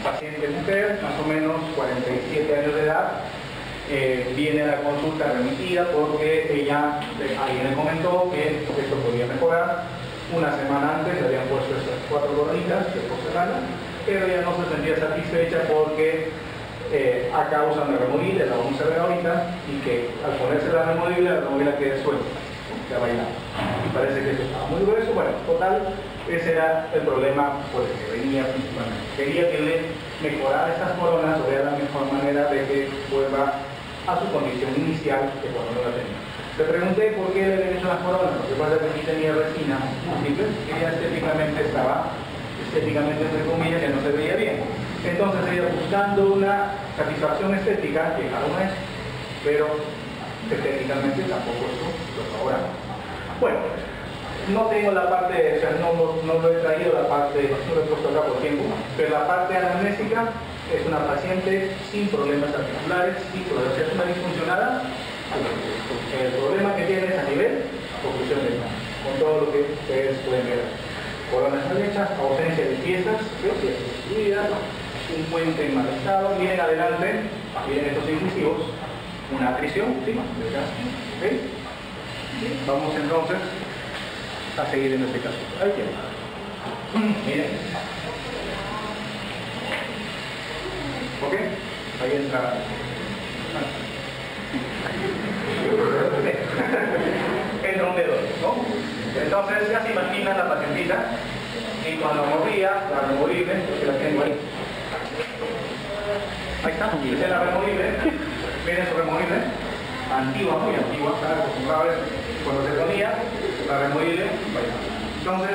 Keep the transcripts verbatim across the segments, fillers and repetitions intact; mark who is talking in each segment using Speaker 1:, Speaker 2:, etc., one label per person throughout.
Speaker 1: paciente mujer, más o menos cuarenta y siete años de edad, eh, viene a la consulta remitida porque ella, eh, alguien le comentó que esto podía mejorar. Una semana antes le habían puesto estas cuatro coronitas de porcelana, pero ella no se sentía satisfecha porque eh, a causa de la removible, la vamos a ver ahorita, y que al ponerse la removible, la removible queda suelta, se ha bailado. Y parece que eso estaba muy grueso. Bueno, total, ese era el problema por el que venía principalmente. Quería que le mejorara estas coronas o vea la mejor manera de que vuelva a su condición inicial que cuando no la tenía. Le pregunté por qué le habían hecho las coronas, porque pasa que aquí tenía resina múltiple, que ella estéticamente estaba, estéticamente entre comillas, que no se veía bien. Entonces ella buscando una satisfacción estética, llegaron a eso, pero estéticamente tampoco eso lo favorable. Bueno, no tengo la parte, o sea, no, no lo he traído la parte, no lo he puesto acá por tiempo, pero la parte anamnésica es una paciente sin problemas articulares, sin problemas, es una disfuncionada. El problema que tiene es a nivel oclusión del mano, con todo lo que ustedes pueden ver. Coronas mal hechas, ausencia de piezas, piezas destruidas, un puente en mal estado, vienen adelante, vienen estos incisivos, una atrición, ¿sí? ¿Okay? Vamos entonces a seguir en este caso. Ahí tienen. Miren. ¿Ok? Ahí entra. Entra un dedo, ¿no? Entonces ya se imagina la pacientita y cuando mordía, la removible, porque la tengo ahí. Ahí está, esa es la removible, miren su removible, antigua, muy antigua, están acostumbrados a eso. Cuando se ponía, la removible, vaya. Entonces,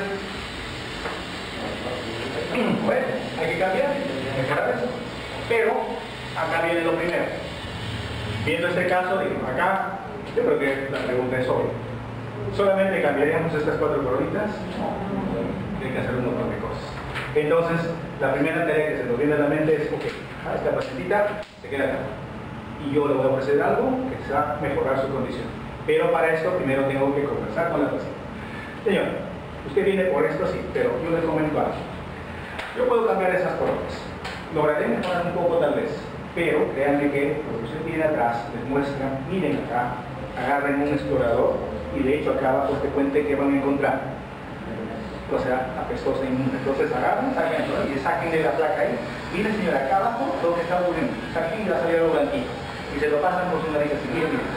Speaker 1: bueno, hay que cambiar, mejorar eso. Pero, acá viene lo primero. Viendo este caso, digo, acá, yo creo que la pregunta es obvia. ¿Solamente cambiaríamos estas cuatro coronitas? No, hay que hacer un montón de cosas. Entonces, la primera tarea que se nos viene a la mente es, ok, a esta pacientita se queda acá. Y yo le voy a ofrecer algo que sea mejorar su condición. Pero para esto, primero tengo que conversar con la paciente. Señor, usted viene por esto, sí, pero yo le comento algo. Yo puedo cambiar esas coronas. Lograré mejorar un poco tal vez. Pero créanme que lo que usted tiene atrás les muestra, miren acá, agarren un explorador y de hecho acá abajo este puente que van a encontrar. O sea, apestosa inmunda. Entonces agarren, saquen, ¿no? Y saquen de la placa ahí. Miren señora, acá abajo lo que está ocurriendo. Saquen y va a salir algo blanquito. Y se lo pasan por su nariz así, miren, miren.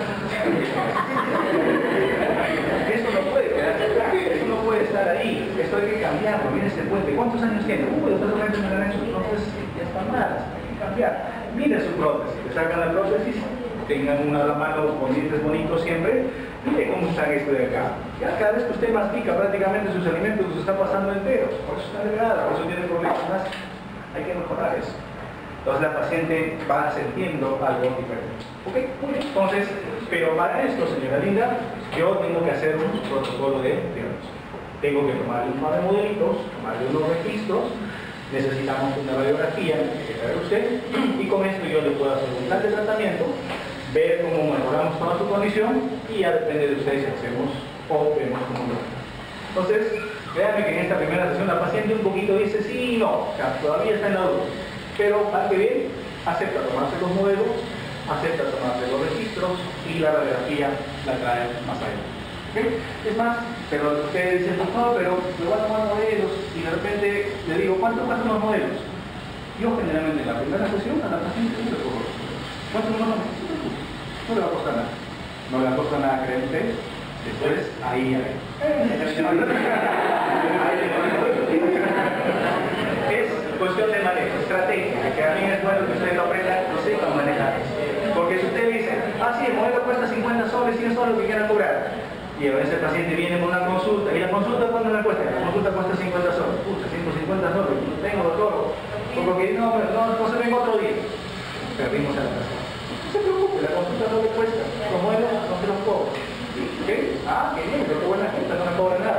Speaker 1: Eso no puede quedarse acá, eso no puede estar ahí. Esto hay que cambiarlo, miren este puente. ¿Cuántos años tiene? Uy, después de repente me lo han hecho, entonces ya están malas. Cambiar. Miren su prótesis, le sacan la prótesis, tengan una a la mano con dientes bonitos siempre, miren cómo están esto de acá. Ya cada vez que usted mastica prácticamente sus alimentos los está pasando enteros, por eso está delgada, por eso tiene problemas más. Hay que mejorar eso. Entonces la paciente va sintiendo algo diferente. ¿Ok? Muy bien. Entonces, pero para esto, señora linda, yo tengo que hacer un protocolo de diagnóstico. Tengo que tomarle un par de modelitos, tomarle unos registros. Necesitamos una radiografía que haga usted y con esto yo le puedo hacer un plan de tratamiento, ver cómo mejoramos toda su condición y ya depende de ustedes si hacemos o vemos cómo lo hacemos. Entonces, créanme que en esta primera sesión la paciente un poquito dice sí y no, o sea, todavía está en la duda, pero para que bien, acepta tomarse los modelos, acepta tomarse los registros y la radiografía la trae más allá. ¿Okay? Es más, pero ustedes dicen, no, pero me voy a tomar modelos y de repente le digo, ¿cuánto cuestan los modelos? Yo generalmente en la primera sesión a la paciente siempre cobro. ¿Cuánto no, no, no le va a costar nada? No le va a costar nada, ¿creen ustedes? Después, ahí, ahí. Es cuestión de manejo, estrategia, que a mí es bueno que ustedes lo aprendan, no sepan manejar eso. Porque si usted dice, ah, sí, el modelo cuesta cincuenta soles, cien soles, lo que quieran cobrar. Y a veces el paciente viene con una consulta, y la consulta ¿cuánto me cuesta? La consulta cuesta cincuenta soles, pucha, ciento cincuenta soles, no tengo doctor, porque no, no, no se vengo otro día. Perdimos a la persona. No se preocupe, la consulta no le cuesta, los modelos no se los cobro. ¿Ok? Ah, qué bien, pero qué buena gente, no me cobra nada.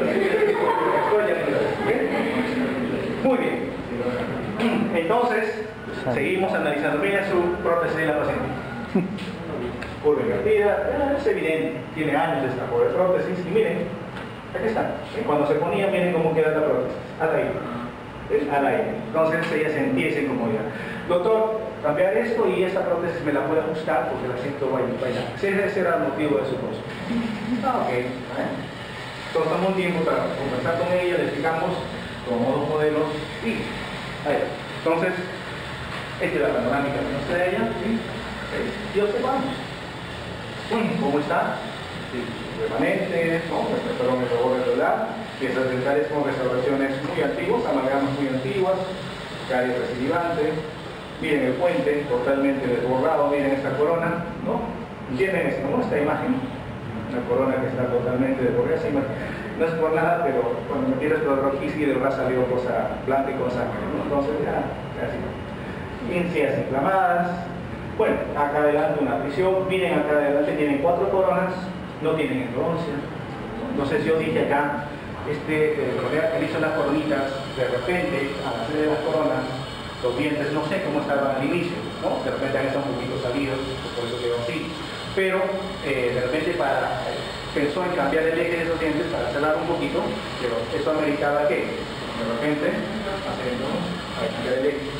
Speaker 1: Muy bien. Entonces, seguimos analizando bien su prótesis de la paciente. Curva invertida, es evidente, tiene años de esta pobre prótesis y miren, aquí está, cuando se ponía miren cómo queda la prótesis, hasta ahí, al aire. Entonces ella sentía esa incomodidad. Doctor, cambiar esto y esa prótesis me la puede ajustar porque la siento bailar. Ese era el motivo de su cosa. Ah, ok. Entonces tomamos un tiempo para conversar con ella, le explicamos, tomamos dos modelos y ahí. Entonces, esta es la panorámica que nos trae ella, ¿sí? Y observamos. ¿Cómo está? Sí, remanentes, ¿no? Perdón, el favor de verdad. Piezas dentales con restauraciones muy antiguas, amalgamas muy antiguas, caries recidivantes. Miren el puente, totalmente desbordado, miren esta corona, ¿no? ¿Entienden esto, no? Esta imagen, una corona que está totalmente desbordada. No es por nada, pero cuando me tiras por el rojiski de verdad salió cosa blanca y con sangre, ¿no? Entonces ya, así. Encías inflamadas. Bueno, acá adelante una prisión, miren acá adelante, tienen cuatro coronas, no tienen endodoncia. No sé si yo dije acá, este, eh, él hizo las coronitas, de repente, al hacer las coronas, los dientes no sé cómo estaban al inicio, ¿no? De repente han estado un poquito salidos, por eso quedó así. Pero eh, de repente para, eh, pensó en cambiar el eje de esos dientes para cerrar un poquito, pero eso ameritaba que de repente hacer entonces, para cambiar el eje.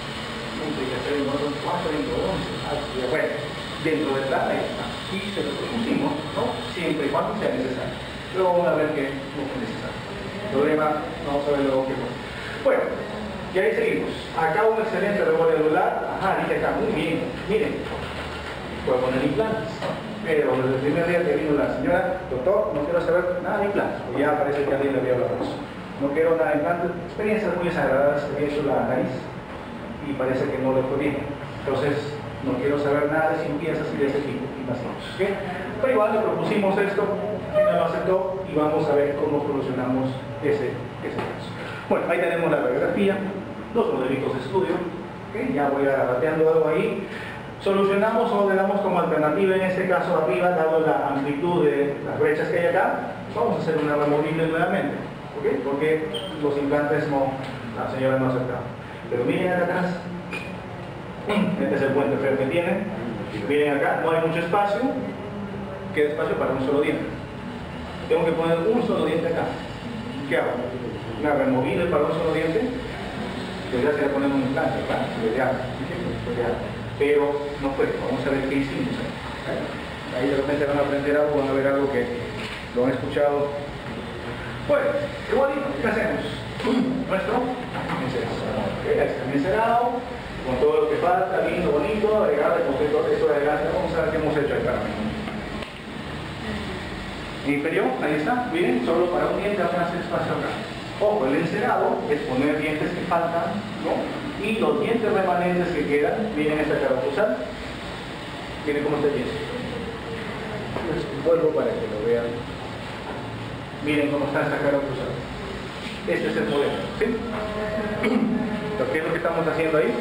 Speaker 1: Bueno, dentro del plan ahí está. Y se lo propusimos, ¿no? Siempre y cuando sea necesario. Luego vamos a ver que no fue necesario. El problema, vamos a ver luego qué fue. Bueno, y ahí seguimos. Acá un excelente rebote anular. Ajá, dice acá, muy bien. Miren, puedo poner implantes. Pero desde el primer día que vino la señora, doctor, no quiero saber nada de implantes. Porque ya parece que alguien le había hablado de eso. No quiero nada de implantes. Experiencias muy desagradables, he hecho la nariz y parece que no le fue bien. Entonces, no quiero saber nada de limpiezas y de ese tipo. ¿Okay? Pero igual le propusimos esto, ella lo aceptó y vamos a ver cómo solucionamos ese, ese caso. Bueno, ahí tenemos la radiografía, los modelitos de estudio. ¿Okay? Ya voy a rateando algo ahí. Solucionamos o le damos como alternativa en este caso arriba, dado la amplitud de las brechas que hay acá, vamos a hacer una removible nuevamente. ¿Okay? Porque los implantes no, la señora no aceptaba. Pero miren acá atrás, este es el puente feo que tiene, miren acá, no hay mucho espacio, queda espacio para un solo diente. Tengo que poner un solo diente acá. ¿Qué hago? Una removible para un solo diente, pues ya se va a poner un implante, ¿verdad? Pero no fue, vamos a ver qué hicimos ahí. Ahí de repente van a aprender algo, van a ver algo que lo han escuchado. Bueno, igualito, ¿qué hacemos? Nuestro encerado. Okay, ahí está encerado, con todo lo que falta, lindo, bonito, agregarle, con todo eso de adelante. Vamos a ver qué hemos hecho acá. Inferior, ahí está, miren, solo para un diente apenas el espacio acá. Ojo, el encerado es poner dientes que faltan, ¿no? Y los dientes remanentes que quedan, miren esta cara cruzada. Miren cómo está el yeso. Les vuelvo para que lo vean. Miren cómo está esta cara cruzada. Este es el modelo, ¿sí? ¿Qué es lo que estamos haciendo ahí?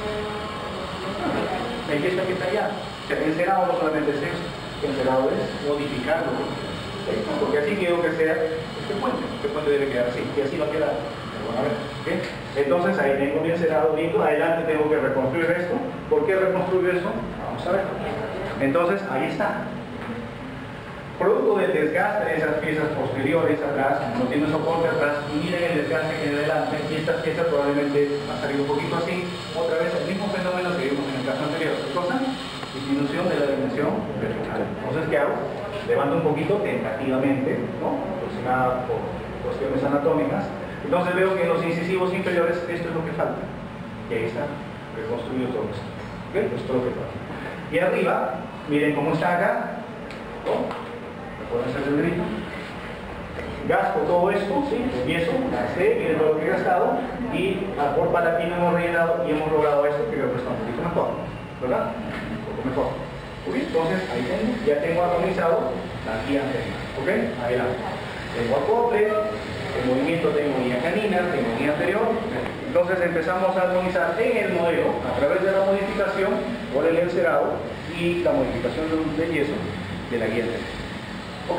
Speaker 1: El yeso que está allá. El encerado no solamente es eso, el encerado es modificarlo, ¿sí? Porque así quiero que sea este puente. Este puente debe quedar así, y así va a quedar. Bueno, a ver, ¿sí? Entonces ahí tengo mi encerado lindo, adelante tengo que reconstruir esto. ¿Por qué reconstruir eso? Vamos a ver. Entonces ahí está. Producto del desgaste de esas piezas posteriores atrás, no tiene soporte atrás, y miren el desgaste que hay adelante, y estas piezas probablemente van a salir un poquito así, otra vez el mismo fenómeno que vimos en el caso anterior. ¿Qué cosa? Disminución de la dimensión vertical. Entonces, ¿qué hago? Levanto un poquito tentativamente, ¿no? Aproximada por cuestiones anatómicas. Entonces veo que en los incisivos inferiores esto es lo que falta. Y ahí está, reconstruido todo esto. ¿Ok? Esto es lo que falta. Y arriba, miren cómo está acá, ¿no? Pueden hacer el grito. Gasto todo esto, ¿sí? Empiezo, gasté, miren todo lo que he gastado, y a por palatino hemos rellenado y hemos logrado esto que creo que está un poquito mejor, ¿verdad? Un poco mejor. ¿Ok? Entonces, ahí tengo, ya tengo armonizado la guía anterior. ¿Ok? Adelante. Tengo acople, el movimiento tengo guía canina, tengo guía anterior. Entonces empezamos a armonizar en el modelo a través de la modificación por el encerado y la modificación del yeso de la guía anterior. ¿Ok?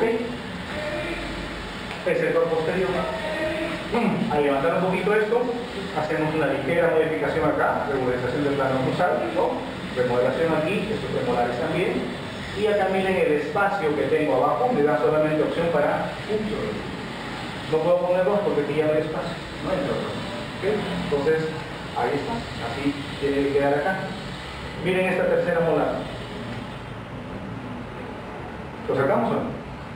Speaker 1: El sector posterior. Al levantar un poquito esto, hacemos una ligera modificación acá, regularización del plano cruzal, ¿no? Remodelación aquí, estos remolares también. Y acá miren el espacio que tengo abajo, me da solamente opción para un solo. No puedo poner dos porque aquí ya no hay espacio, no hay otro. ¿Okay? Entonces, ahí está, así tiene que quedar acá. Miren esta tercera molar. ¿Lo sacamos o no?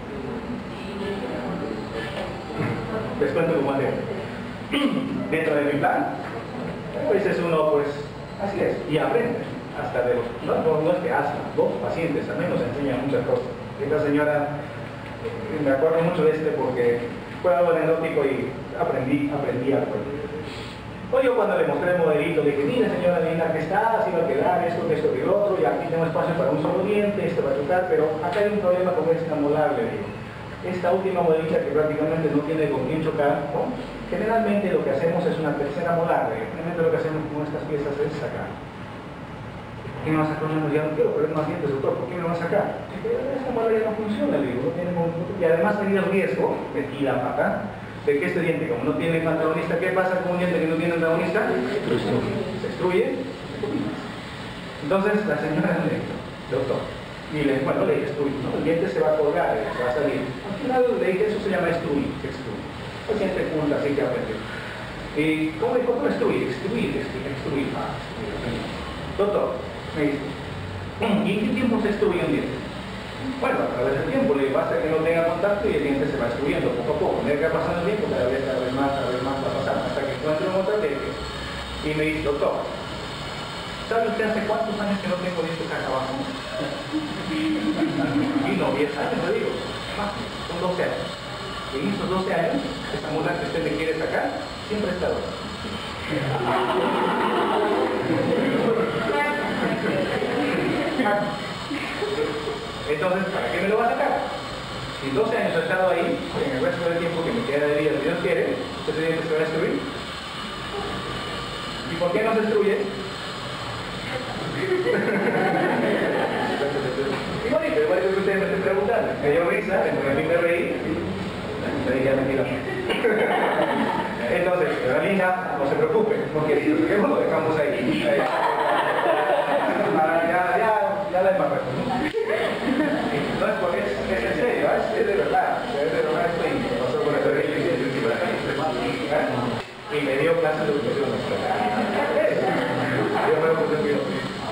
Speaker 1: Les cuento cómo hacer. Dentro de mi plan, a veces uno, pues, así es, y aprende. Hasta de los, no, no, no es que hasta, dos pacientes al menos enseñan muchas cosas. Esta señora, eh, me acuerdo mucho de este porque fue algo anecdótico y aprendí, aprendí algo. Pues yo cuando le mostré el modelito, le dije, mira señora linda, que está, así va a quedar, esto, esto y lo otro, y aquí tengo espacio para un solo diente, esto va a tocar, pero acá hay un problema con esta molar, le digo. Esta última modelita que prácticamente no tiene con quién chocar, ¿no? Generalmente lo que hacemos es una tercera molar, generalmente lo que hacemos con estas piezas es sacar. ¿Por qué no vas a sacar una? Ya no quiero perder más dientes, doctor, ¿por qué no vas a sacar? Esta molar ya no funciona, le digo, no tiene movimiento, y además hay el riesgo, metí la pata, de que este diente, como no tiene antagonista, ¿qué pasa con un diente que no tiene antagonista? Se destruye. Entonces la señora le dijo, doctor, y le bueno, le dije, destruye, ¿no? El diente se va a colgar, se va a salir. Al final le dije, eso se llama extruir, se extruye. El paciente culta, así que aprendió. ¿Y cómo dijo? ¿Cómo extruir? Extruir, extruir, extruir. Ah, extruir. Doctor, me dice, ¿y en qué tiempo se extruye un diente? Bueno, a través del tiempo, le basta que no tenga contacto y el diente se va destruyendo poco a poco. A medida que va pasando el tiempo, cada vez, cada vez más, cada vez más va a pasar, hasta que encuentre un otro diente. Y me dice, doctor, ¿sabe usted hace cuántos años que no tengo dientes acá abajo? Y no, diez años, le digo, más, son doce años. Y en esos doce años, esa molar que usted le quiere sacar, siempre ha estado. Entonces, ¿para qué me lo va a sacar? Si doce años ha estado ahí, en el resto del tiempo que me queda de vida, si Dios quiere, ese diente se va a destruir. ¿Y por qué no se destruye? Y bonito, igual que ustedes me estén preguntando. Me dio risa, a mí me reí, me dije mentira. Entonces, la linda, no se preocupe, no quiere ir, lo dejamos ahí. Para ya, ya, ya la embarré. No es porque es, es en serio, es, es de verdad, es de verdad esto y me pasó con el y me dio clases de educación. Yo me lo puse bien.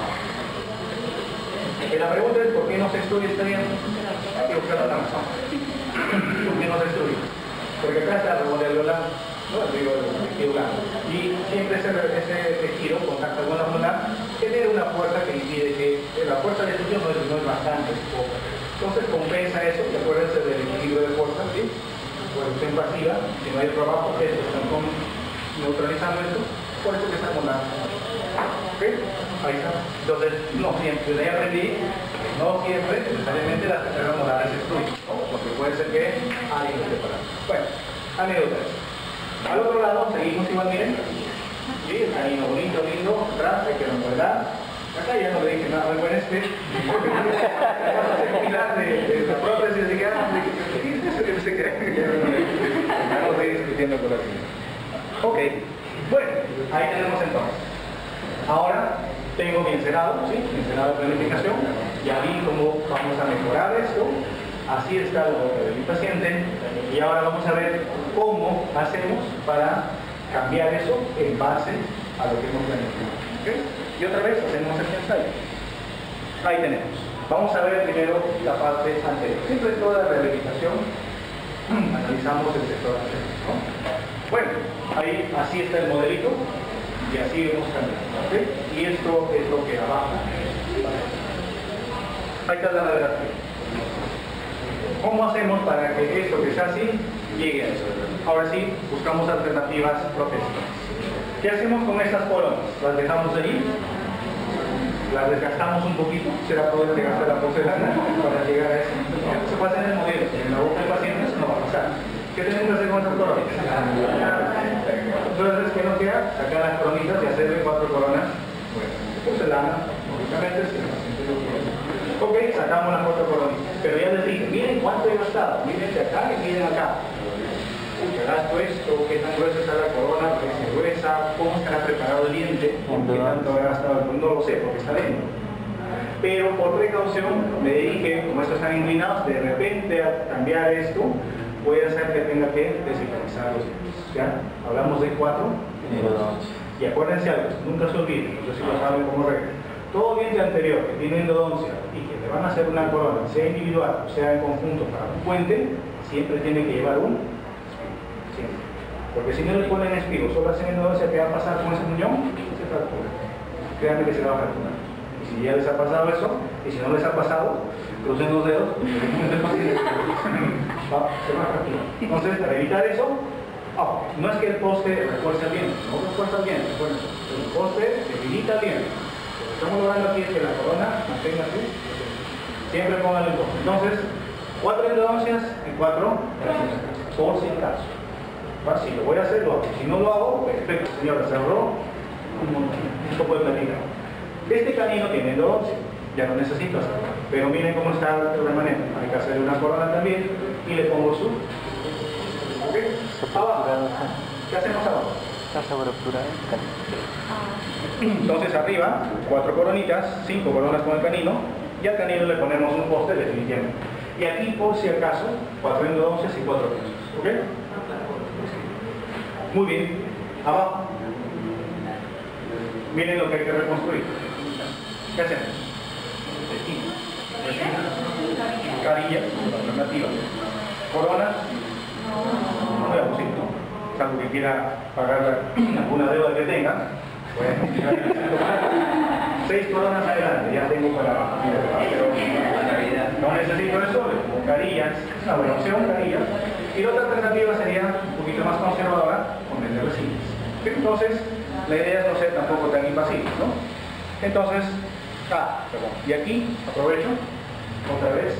Speaker 1: Y la pregunta es, ¿por qué no se estudia este bien? Hay que buscar la razón. ¿Por qué no se estudia? Porque acá está el modelo blanco, ¿no? Digo, el tejido blanco. Y siempre ese, ese tejido, contacta con la molar, genera una fuerza que impide que la fuerza de estudio no es, no es bastante, es poca. Entonces compensa eso, y acuérdense del equilibrio de fuerza, ¿sí? Fuerza pasiva, si no hay trabajo, estos están con, neutralizando esto, por eso que está molar. ¿Ok? Ahí está. Entonces, no siempre, de ahí aprendí, no siempre, necesariamente las terceras molares se destruyen, ¿no? Porque puede ser que alguien lo separa. Bueno, anécdotas. Al otro lado, seguimos igual, miren. ¿Sí? El canino bonito, lindo, atrás, hay que recordar. Acá ya no le dije nada muy buen este, porque no pilar de, de la prótesis, así que ya no estoy discutiendo con la señora. Ok, bueno, ahí tenemos entonces. Ahora tengo mi encerado, ¿sí? Mi encerado de planificación. Ya vi cómo vamos a mejorar esto. Así está la boca de mi paciente. Y ahora vamos a ver cómo hacemos para cambiar eso en base a lo que hemos planificado. ¿Okay? Y otra vez hacemos el ensayo. Ahí tenemos. Vamos a ver primero la parte anterior. Siempre en toda rehabilitación analizamos el sector anterior, ¿no? Bueno, ahí así está el modelito y así hemos cambiado. ¿Okay? Y esto es lo que abajo. Ahí está la radiografía. ¿Cómo hacemos para que esto que está así llegue a eso? Ahora sí, buscamos alternativas protésicas. ¿Qué hacemos con estas coronas? ¿Las dejamos allí? ¿Las desgastamos un poquito? ¿Será poder desgastar la porcelana para llegar a eso? No, se puede hacer en el modelo, en la boca del paciente eso no va a pasar. ¿Qué tenemos que hacer con estas coronas? Entonces, ¿qué nos queda? Sacar las coronitas y hacerle cuatro coronas. Bueno, porcelana, lógicamente, si el paciente lo quiere. Ok, sacamos las cuatro coronitas. Pero ya les dije, miren cuánto he gastado. Miren de acá y miren acá. Uy, gasto esto, qué tan gruesa está la corona, qué es gruesa, cómo estará preparado el diente, qué tanto he gastado, no lo sé, porque está dentro. Pero por precaución me dije, como estos están inclinados, de repente a cambiar esto, puede hacer que tenga que desintonizar los dientes. ¿Ya? Hablamos de cuatro
Speaker 2: endodoncia.
Speaker 1: Y acuérdense algo, nunca se olviden, no sé si lo saben como regla. Todo diente anterior que tiene endodoncia y que le van a hacer una corona, sea individual o sea en conjunto para un puente, siempre tiene que llevar un espigo. Siempre. Porque si no le ponen espigo, solo hacen endodoncia, ¿qué va a pasar con ese muñón? Se fractura. Créanme que se va a fracturar. Y si ya les ha pasado eso, y si no les ha pasado, crucen los dedos, va, se va a fracturar. Entonces, para evitar eso, oh, no es que el poste refuerce bien, no refuerza bien, refuerza. El poste debilita bien. Lo que estamos logrando aquí es que la corona mantenga así. Siempre pongan el poste. Entonces, cuatro endodoncias y cuatro fracturas, por si acaso. Si lo voy a hacer, lo hago. Si no lo hago, perfecto, señora, se ahorró un poco de platica. Este canino tiene endodoncia, ya no necesito hacerlo. Pero miren cómo está el remanente. Hay que hacerle una corona también y le pongo su. ¿Ok? Abajo. ¿Qué hacemos abajo?
Speaker 2: Está sobreopturado el canino.
Speaker 1: Entonces arriba, cuatro coronitas, cinco coronas con el canino, y al canino le ponemos un poste definitivamente. Y aquí, por si acaso, cuatro endodoncias y cuatro pisos. ¿Ok? Muy bien. Abajo. Miren lo que hay que reconstruir. ¿Qué hacemos? Resina. Resina. Carillas, alternativa. Coronas. No voy a decir, ¿no? Salvo que quiera pagar alguna deuda que tenga. Bueno, seis coronas adelante, ya tengo para pero no necesito eso, como carillas, es una buena opción, carillas. Y la otra alternativa sería un poquito más conservadora, ponerle resinas. Entonces, la idea es no ser tampoco tan invasivo, ¿no? Entonces, ah, perdón, y aquí aprovecho, otra vez,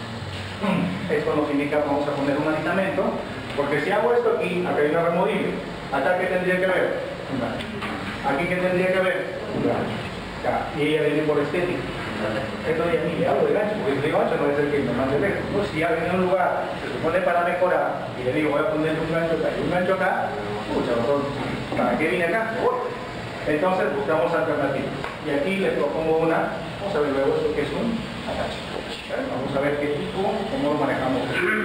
Speaker 1: esto nos indica, vamos a poner un aditamento, porque si hago esto aquí, acá hay una removible, acá ¿qué tendría que haber? Aquí ¿qué tendría que haber? Ya, y ella viene por estética. Entonces ya ni le hablo de gancho, porque si digo gancho no es el que me mande lejos. No, si ya viene a un lugar, se supone para mejorar, y le digo voy a poner un gancho acá y un gancho acá, pucha, nosotros, ¿para qué vine acá? Entonces buscamos alternativas. Y aquí les propongo una, vamos a ver luego esto que es un atache. Vamos a ver qué tipo, cómo lo manejamos.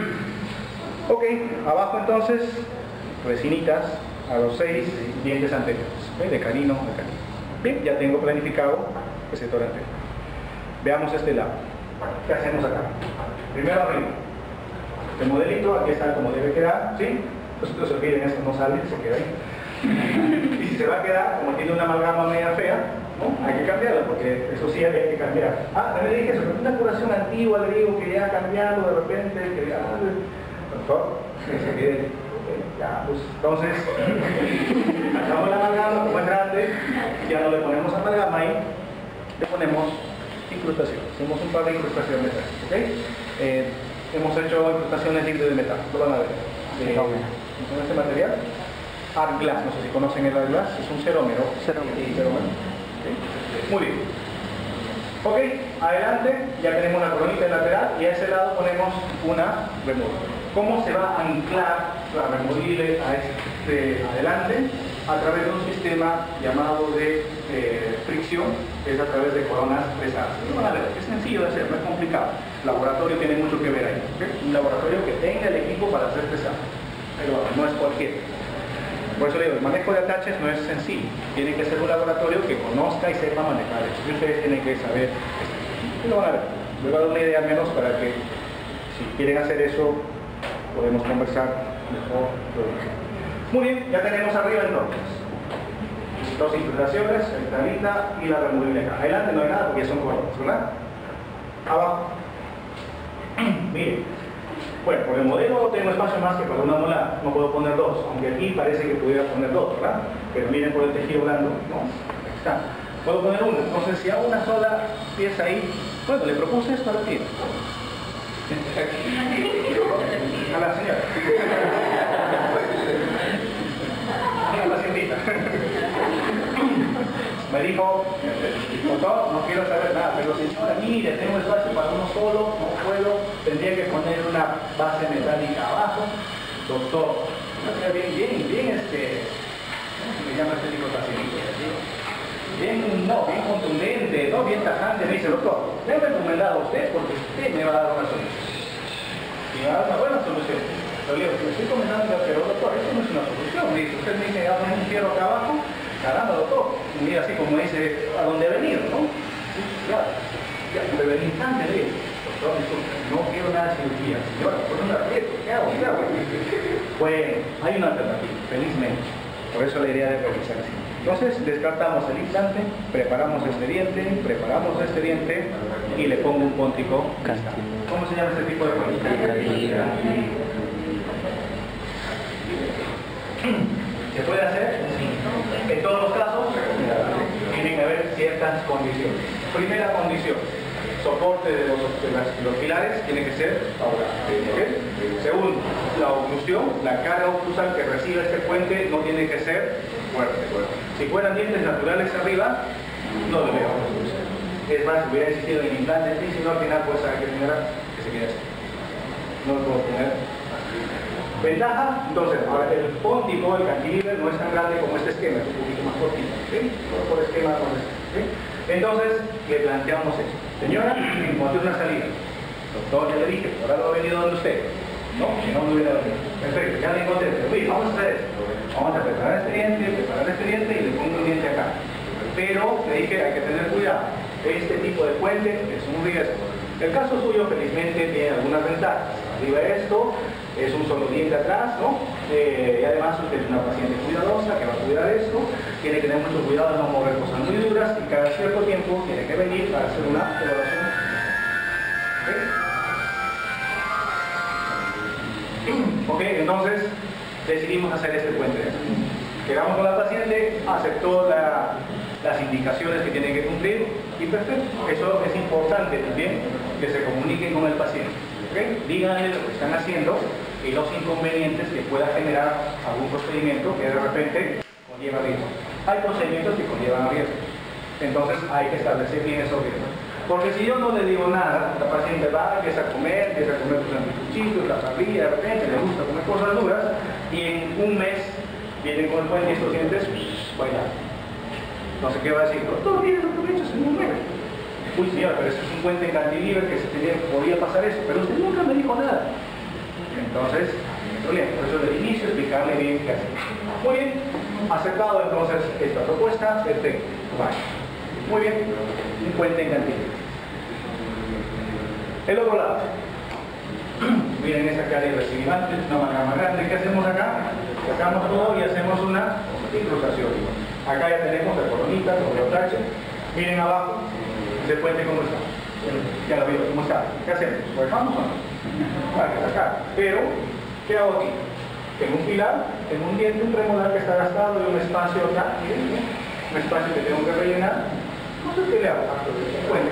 Speaker 1: Ok, abajo entonces, resinitas a los seis dientes anteriores, ¿ve? De canino a canino. Bien, ya tengo planificado el sector anterior. Veamos este lado. ¿Qué hacemos acá? Primero arriba. El modelito, aquí está como debe quedar, ¿sí? Pues no se olviden, eso no sale, se queda ahí. Y si se va a quedar, como tiene una amalgama media fea, ¿no? Hay que cambiarla, porque eso sí hay que cambiar. Ah, también dije eso, una curación antigua, le digo que ya ha cambiado de repente, que ya... Doctor, que se quede. Ya, pues, entonces, sacamos la amalgama, como es grande, ya no le ponemos amalgama ahí, le ponemos incrustación. Hacemos un par de incrustaciones, ¿ok? Eh, hemos hecho incrustaciones libres de metal, lo van a ver. De, ¿Con este material? Art Glass, no sé si conocen el Art Glass, es un cerómero.
Speaker 2: Cerómero.
Speaker 1: cerómero. ¿Okay? Muy bien. Ok, adelante, ya tenemos una coronita lateral y a ese lado ponemos una removible. ¿Cómo se va a anclar la removible a este adelante? A través de un sistema llamado de eh, fricción, que es a través de coronas pesadas. Y van a ver, es sencillo de hacer, no es complicado. El laboratorio tiene mucho que ver ahí. ¿Okay? Un laboratorio que tenga el equipo para hacer pesado, pero no es cualquiera. Por eso le digo, el manejo de ataches no es sencillo. Tiene que ser un laboratorio que conozca y sepa manejar eso. Y ustedes tienen que saber. Y lo van a ver. Les voy a dar una idea al menos para que, si quieren hacer eso, podemos conversar mejor. Muy bien, ya tenemos arriba entonces dos incrustaciones, el tablita y la removible acá. Adelante no hay nada porque ya son coronas, ¿verdad? Abajo. Miren. Bueno, por el modelo tengo espacio más que para una molar, no puedo poner dos, aunque aquí parece que pudiera poner dos, ¿verdad? Pero miren por el tejido blando, ¿no? Ahí está. Puedo poner una, entonces si hago una sola pieza ahí, bueno, le propuse esto a la tía. A la señora. A la señorita. Me dijo, doctor, no quiero saber nada, pero señora, mire, tengo espacio para uno solo, no puedo, tendría que poner una base metálica abajo. Doctor, bien, bien, bien, este, ¿cómo se le llama este tipo de paciente? Bien, no, bien contundente, no, bien tajante. Me dice, doctor, le he recomendado a usted porque usted me va a dar una solución. Y me va a dar una buena solución. Yo le digo, me estoy comentando, pero doctor, esto no es una solución. Me dice, usted me dice, ya poner un fierro acá abajo, caramba, doctor. Y mira así como dice, ¿a dónde he venido, no? Sí, claro. Ya, pero el instante le digo, doctor, no quiero nada de cirugía. Señora, por un aprieto, ¿qué hago? ¿Qué hago? Bueno, hay una alternativa, felizmente. Por eso la idea de realizar así. Entonces, descartamos el implante, preparamos este diente, preparamos este diente y le pongo un póntico. ¿Cómo se llama este tipo de póntico? ¿Se puede hacer? Sí. En todos los casos, tienen que haber ciertas condiciones. Primera condición, soporte de los, de las, los pilares tiene que ser favorable. ¿Okay? Segundo, la oclusión, la carga oclusal que recibe este puente no tiene que ser fuerte. Si fueran dientes naturales arriba, no le veo oclusión. Es más, si hubiera existido en el implante, si no al final pues hay que tener que se quede así. No lo puedo poner. Ventaja, entonces, ahora el póntico, el cantilever no es tan grande como este esquema, es un poquito más cortito, ¿sí? Por esquema, ¿sí? Entonces, le planteamos esto. Señora, encontré una salida. Doctor, ya le dije, ahora lo ha venido donde usted. No, si no, no hubiera venido. Perfecto, ya le encontré. Pero, vamos a hacer esto. Vamos a preparar este diente, preparar este diente y le pongo un diente acá. Pero, le dije, hay que tener cuidado. Este tipo de puente es un riesgo. El caso suyo, felizmente, tiene algunas ventajas. Arriba esto, es un solo diente atrás, ¿no? Eh, y además usted es una paciente cuidadosa que va a cuidar esto, tiene que tener mucho cuidado de no mover cosas muy duras y cada cierto tiempo tiene que venir para hacer una evaluación. ¿Ok? Ok, entonces decidimos hacer este puente. Quedamos con la paciente, aceptó la, las indicaciones que tiene que cumplir y perfecto. Eso es importante también, que se comuniquen con el paciente. ¿Okay? Díganle lo que están haciendo y los inconvenientes que pueda generar algún procedimiento que de repente conlleva riesgo. Hay procedimientos que conllevan riesgo. Entonces hay que establecer bien esos riesgos. Porque si yo no le digo nada, la paciente va, empieza a comer, empieza a comer sus anticuchitos, la parrilla, de repente le gusta comer cosas duras y en un mes vienen con el puente y estos dientes bailar. Entonces, ¿qué va a decir? Doctor, mire lo que he hecho en un mes. Uy, señora, pero eso es un puente en cantilever que se tenía, podía pasar eso, pero usted nunca me dijo nada. Entonces, no hay problema. Por eso, del inicio, explicarle bien qué hacer. Muy bien, aceptado entonces esta propuesta, perfecto. Vale. Muy bien, un puente en cantilever. El otro lado. Miren esa cara de recibimante, una manera más grande. ¿Qué hacemos acá? Sacamos todo y hacemos una incrustación. Acá ya tenemos la coronita, el tache. Miren abajo. ¿Ese puente cómo está? Ya lo vio, ¿cómo está? ¿Qué hacemos? ¿Lo dejamos o no? Hay que sacar. Pero, ¿qué hago aquí? Tengo un pilar, tengo un diente, un premolar que está gastado y un espacio acá, ¿sí? Un espacio que tengo que rellenar. No sé qué le hago. Puente,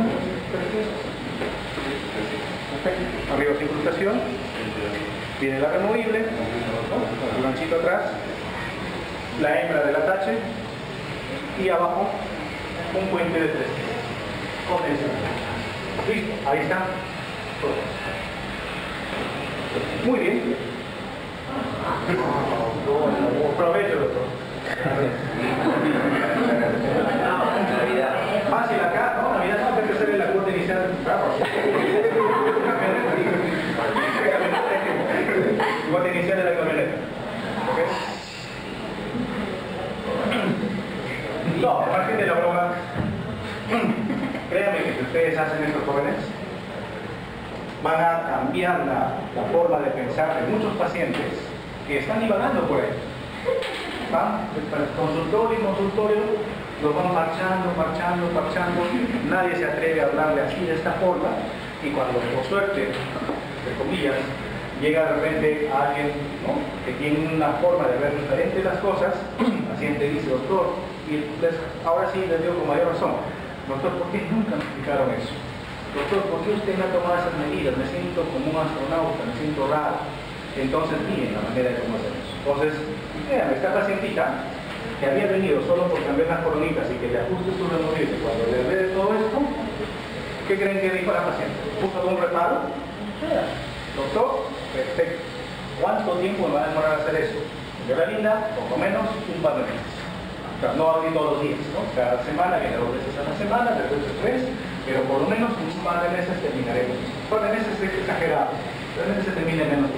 Speaker 1: perfecto. Arriba sin incrustación. Viene la removible, ¿no? Con el ganchito atrás. La hembra del atache. Y abajo, un puente de tres. Listo, ahí está. Muy bien. Provecho, doctor. Fácil acá, ¿no? Navidad no hay que hacer en la cuota inicial. Cuota inicial de la camioneta. ¿Ok? No, aparte de la broma. Créanme que si ustedes hacen esto, jóvenes, van a cambiar la, la forma de pensar de muchos pacientes que están divagando por ahí. ¿Va? Para el consultorio y consultorio los van marchando, marchando, marchando. Nadie se atreve a hablarle así de esta forma y cuando por suerte, entre comillas, llega de repente a alguien, ¿no?, que tiene una forma de ver diferente las cosas, el paciente dice, doctor, y les, ahora sí les digo con mayor razón, doctor, ¿por qué nunca me explicaron eso? Doctor, ¿por qué usted no ha tomado esas medidas? Me siento como un astronauta, me siento raro. Entonces, miren la manera de cómo hacer eso. Entonces, vean, esta pacientita que había venido solo por cambiar las coronitas y que le ajuste su removible, cuando le ve de todo esto, ¿qué creen que dijo la paciente? ¿Puso algún reparo? Nada. Doctor, perfecto. ¿Cuánto tiempo me va a demorar hacer eso? Yo la linda, poco menos, un par de meses. O sea, no abrir todos los días, ¿no? Cada semana, viene dos veces a la semana, después tres, pero por lo menos un par de meses terminaremos. Un par de meses es exagerado, tres meses se termina en menos tiempo.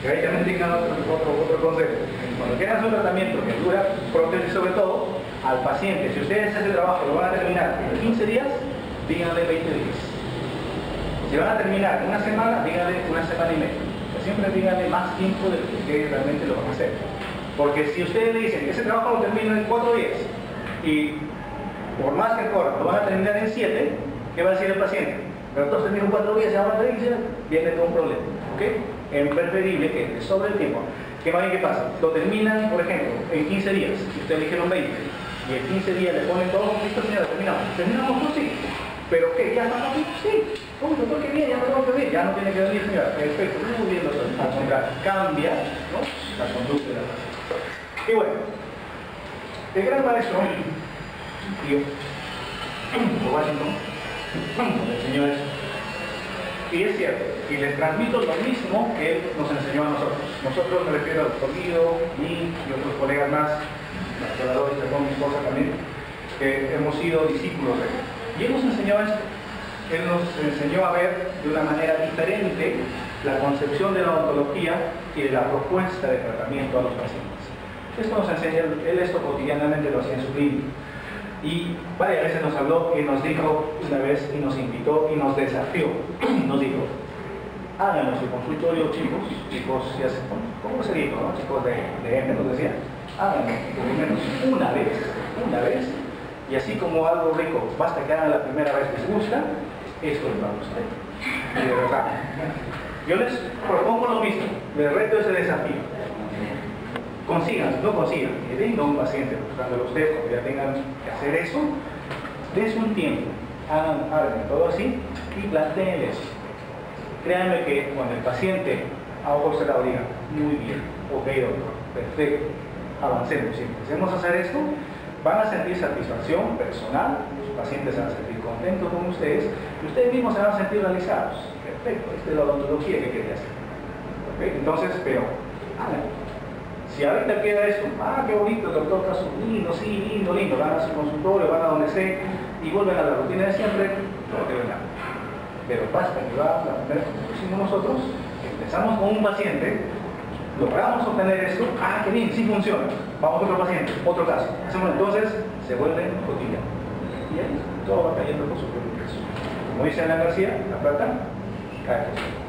Speaker 1: Que ahí también tengan otro, otro, otro consejo. Cuando quieran hacer un tratamiento que dura, protege sobre todo al paciente. Si ustedes ese trabajo lo van a terminar en quince días, díganle veinte días. Si van a terminar en una semana, díganle una semana y media. Siempre díganle más tiempo del que ustedes realmente lo van a hacer. Porque si ustedes le dicen que ese trabajo lo termino en cuatro días y por más que corra lo van a terminar en siete, ¿qué va a decir el paciente? Pero entonces termino en cuatro días, se va a dice, viene todo un problema. ¿Ok? Es preferible que te sobre el tiempo. ¿Qué más bien qué pasa? Lo terminan, por ejemplo, en quince días. Ustedes dijeron veinte. Y en quince días le ponen todo listo, señora, terminamos. ¿Terminamos? No, sí. ¿Pero qué? ¿Ya estamos aquí? Sí. Uy, doctor, qué bien, ya no tengo que venir. Ya no tiene que venir, señora. Perfecto. Muy bien, doctor. Al contrario, cambia, ¿no?, la conducta de la persona. Y bueno, el gran maestro, tío, Washington, nos enseñó eso. Y es cierto, y les transmito lo mismo que él nos enseñó a nosotros. Nosotros, me refiero al doctor Guido, mí y otros colegas más, doctor con mi esposa también, que hemos sido discípulos de él. Y él nos enseñó esto. Él nos enseñó a ver de una manera diferente la concepción de la odontología y de la propuesta de tratamiento a los pacientes. Esto nos enseña, él esto cotidianamente lo hacía en su clínica. Y varias veces nos habló y nos dijo una vez y nos invitó y nos desafió. Nos dijo, háganlo en su consultorio, chicos, chicos, ya se, ¿cómo se dijo, no? Chicos de, de M, nos decía, háganlo por lo menos una vez, una vez, y así como algo rico, basta que hagan la primera vez que les gusta, esto es para usted. Y de verdad, yo les propongo lo mismo, les reto ese desafío. Consigan, no consigan, que venga un paciente buscándolo usted, cuando ya tengan que hacer eso, dense un tiempo, hagan, hagan todo así y planteen eso. Créanme que cuando el paciente a ojos cerrados diga, muy bien, ok doctor, perfecto, avancemos, si empecemos a hacer esto, van a sentir satisfacción personal, los pacientes se van a sentir contentos con ustedes y ustedes mismos se van a sentir realizados. Perfecto, esta es la odontología que quería hacer. ¿Okay? Entonces, pero háganlo. Si ahorita queda esto, ah, qué bonito, el doctor está lindo, sí, lindo, lindo, van a su consultorio, van a donde sea y vuelven a la rutina de siempre, no te ven nada. Pero basta que va la primera cosa que hicimos nosotros, empezamos con un paciente, logramos obtener esto, ah, qué bien, sí funciona, vamos a otro paciente, otro caso. Hacemos entonces, se vuelve cotidiano. Y ahí todo va cayendo por su propio peso. Como dice Ana García, la plata cae.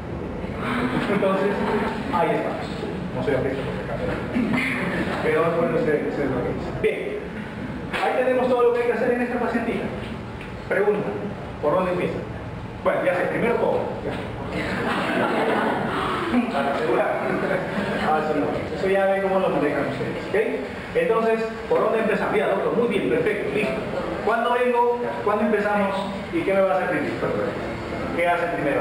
Speaker 1: Entonces, ahí estamos. No soy artista por si acaso, pero es bueno ser, ser lo que dice. Bien, ahí tenemos todo lo que hay que hacer en esta pacientita. Pregunta, ¿por dónde empieza? Bueno, ya sé, primero todo. Para asegurar. Ah, eso no. Eso ya ven cómo lo manejan ustedes. ¿Okay? Entonces, ¿por dónde empezamos? Mira, doctor, muy bien, perfecto, listo. ¿Cuándo vengo? ¿Cuándo empezamos? ¿Y qué me va a hacer primero? ¿Qué hace primero?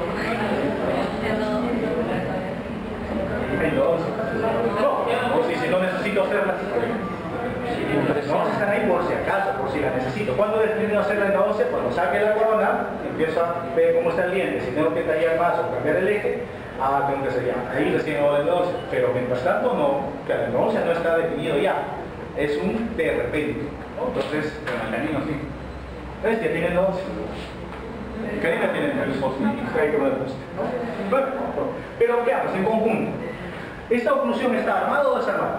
Speaker 1: Entonces, no, o si, si no necesito hacerla, vamos a estar ahí por si acaso, por si la necesito. ¿Cuándo decido hacerla entonces? Cuando saque la corona, empiezo a ver cómo está el diente. Si tengo que tallar más o cambiar el eje, ah, tengo que hacer ya. Ahí recién hago la endodoncia. Pero mientras tanto, no, que la endodoncia no está definido ya. Es un de repente, ¿no? Entonces, en el camino sí. ¿Ves? Ya tiene endodoncia. Karina tiene el post, hay que poner post. Bueno, pero ¿qué haces en conjunto? ¿Esta oclusión está armada o desarmada?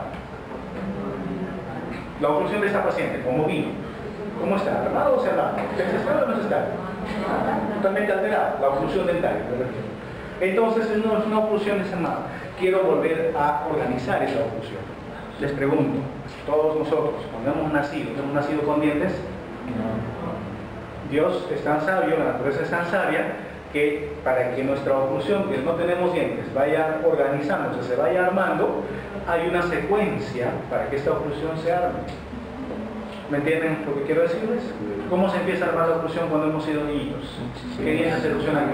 Speaker 1: La oclusión de esta paciente, como vino, ¿cómo está? ¿Armada o cerrada? ¿Se está o no se está? Totalmente alterada, la oclusión dental. Entonces no es una oclusión desarmada. Quiero volver a organizar esa oclusión. Les pregunto, todos nosotros, cuando hemos nacido, ¿hemos nacido con dientes? Dios es tan sabio, la naturaleza es tan sabia, que para que nuestra oclusión, que no tenemos dientes, vaya organizándose, se vaya armando, hay una secuencia para que esta oclusión se arme. ¿Me entienden lo que quiero decirles? ¿Cómo se empieza a armar la oclusión cuando hemos sido niños? ¿Qué dientes se erupcionan?